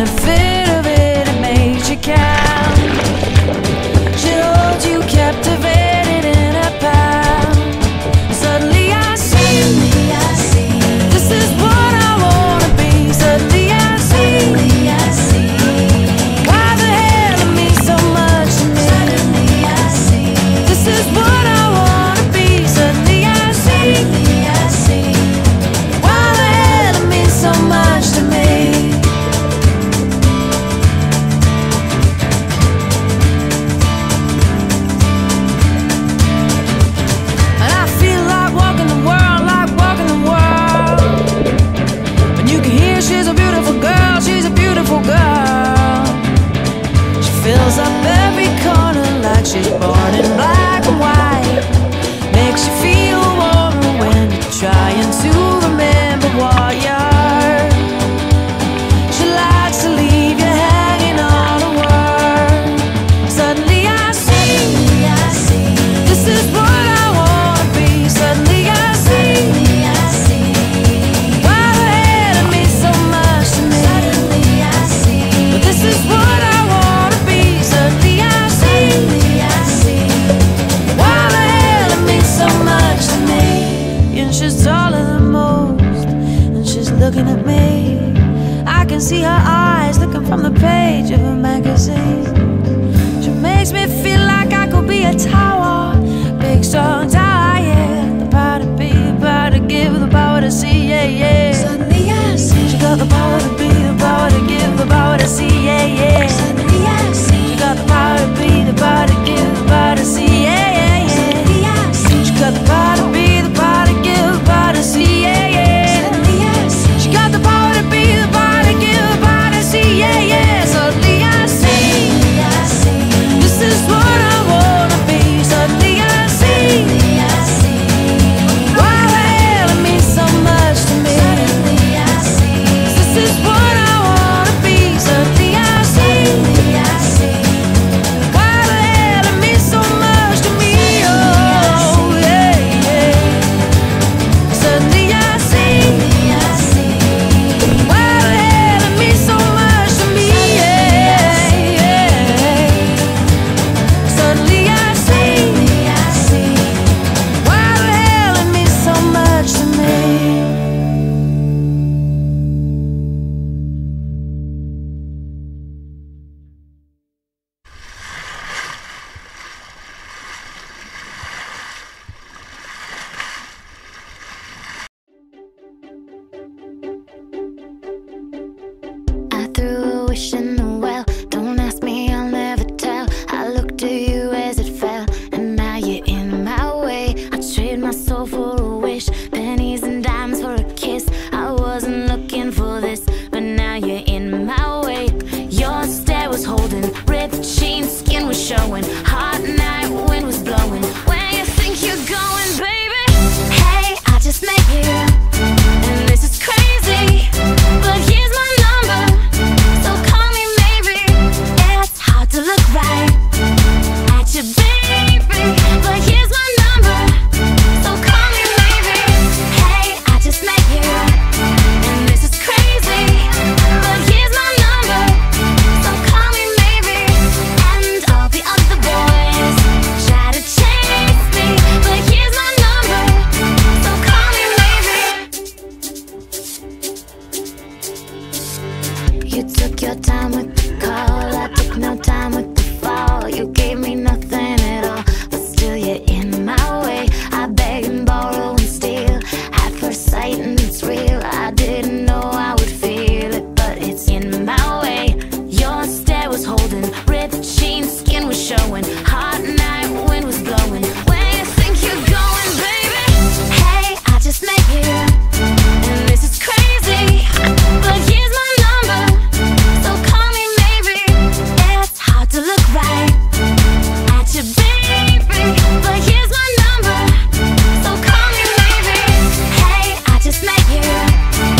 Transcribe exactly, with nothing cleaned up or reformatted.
a fit of it, it made you count. She holds you captivated in a pound. Suddenly I see, this is what I wanna be. Suddenly I see, why the hell it means so much to me. This is what I wanna be. Suddenly I see, why the hell it means so much to me. And I feel like walking the world, like walking the world. And you can hear she's a beautiful girl, she's a beautiful girl. She fills up every corner like she's born in black and white. Makes you feel warmer when you're trying to remember what you're. She likes to leave you hanging on a word. Suddenly I see, this is what I wanna be. Suddenly I see, why the hell it means so much to me. But this is what I wanna be. Suddenly I see, why the hell it means so much to me. And she's taller than most, and she's looking at me. I can see her eyes looking from the page of a magazine. She makes me feel like I could be a tower, big strong tower, yeah. The power to be, the power to give, the power to see, yeah, yeah. Suddenly I see, she got the power to be, the power to give, the power to see, yeah, yeah. Suddenly I see, she got the power to be, the power to give, the power to see, yeah, yeah, yeah. Suddenly I see, she got the power to be, the power to give, the power to see, yeah, yeah. Suddenly I see, she got the power to be, the power to give, the power to see, yeah, yeah. Suddenly I see, this is what I wanna be. Suddenly I see, why the hell it means so much to me. This is what I wanna be. Suddenly I see, why the hell it means so much to me. Oh yeah, yeah. Suddenly I see, why the hell it means so much to me. Yeah, yeah. Suddenly I see, why the hell it means so much to me. I threw a wish in the well. Don't ask me, I'll never tell. I looked to you as it fell, and now you're in my way. I trade my soul for a wish, pennies and dimes for a kiss. I wasn't looking for this, but now you're in my way. Your stare was holding, ripped jeans, skin was showing. Hot night, wind was blowing. Where you think you're going, baby? Hey, I just met you, and this is crazy, but here's my number, so call me maybe. It's hard to look right at you, baby, but here's my number, so call me maybe. Hey, I just met you, and this is crazy, but here's my number, so call me maybe. And all the other boys try to chase me, but here's my number, so call me maybe. You took your time with the call, I took no time with the fall. You gave me nothing at all, but still you're in my way. I beg and borrow and steal at first sight, and it's real. I didn't know I would feel it, but it's in my way. Your stare was holding, ripped jeans, skin was showing. Hot night, wind was blowing. Where you think you're going, baby? Hey, I just met you, and this is crazy, but here's my number, so call me maybe. It's hard to look right at you, baby, but here's my number, so call me maybe. Hey, I just met you,